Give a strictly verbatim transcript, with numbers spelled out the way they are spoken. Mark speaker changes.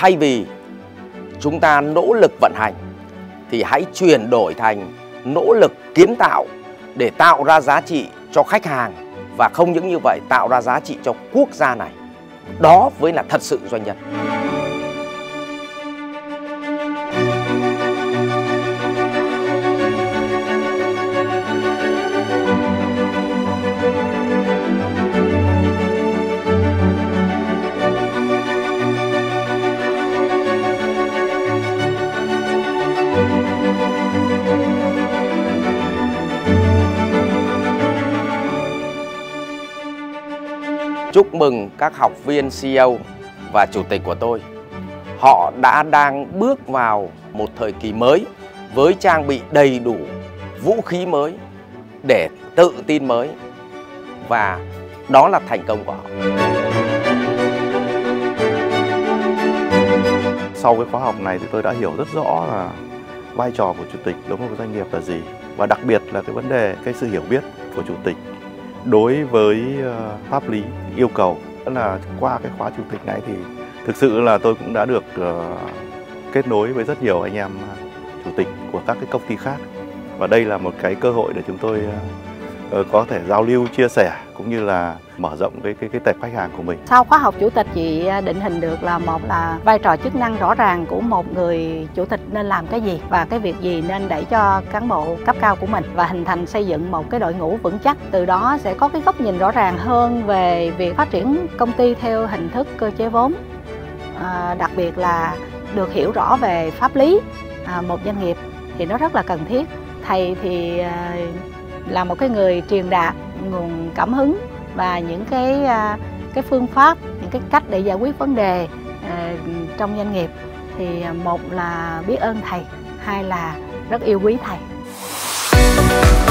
Speaker 1: thay vì chúng ta nỗ lực vận hành thì hãy chuyển đổi thành nỗ lực kiến tạo để tạo ra giá trị cho khách hàng, và không những như vậy tạo ra giá trị cho quốc gia này. Đó mới là thật sự doanh nhân. Chúc mừng các học viên xê e ô và chủ tịch của tôi. Họ đã đang bước vào một thời kỳ mới với trang bị đầy đủ vũ khí mới để tự tin mới, và đó là thành công của họ.
Speaker 2: Sau cái khóa học này thì tôi đã hiểu rất rõ là vai trò của chủ tịch đối với một doanh nghiệp là gì, và đặc biệt là cái vấn đề, cái sự hiểu biết của chủ tịch đối với pháp lý yêu cầu. Đó là qua cái khóa chủ tịch này thì thực sự là tôi cũng đã được uh, kết nối với rất nhiều anh em chủ tịch của các cái công ty khác, và đây là một cái cơ hội để chúng tôi uh, có thể giao lưu, chia sẻ cũng như là mở rộng cái cái cái tệp khách hàng của mình.
Speaker 3: Sau khóa học chủ tịch, chị định hình được là một là vai trò chức năng rõ ràng của một người chủ tịch nên làm cái gì và cái việc gì nên đẩy cho cán bộ cấp cao của mình, và hình thành xây dựng một cái đội ngũ vững chắc. Từ đó sẽ có cái góc nhìn rõ ràng hơn về việc phát triển công ty theo hình thức cơ chế vốn. À, đặc biệt là được hiểu rõ về pháp lý à, một doanh nghiệp thì nó rất là cần thiết. Thầy thì à, là một cái người truyền đạt nguồn cảm hứng và những cái cái phương pháp, những cái cách để giải quyết vấn đề uh, trong doanh nghiệp. Thì một là biết ơn thầy, hai là rất yêu quý thầy.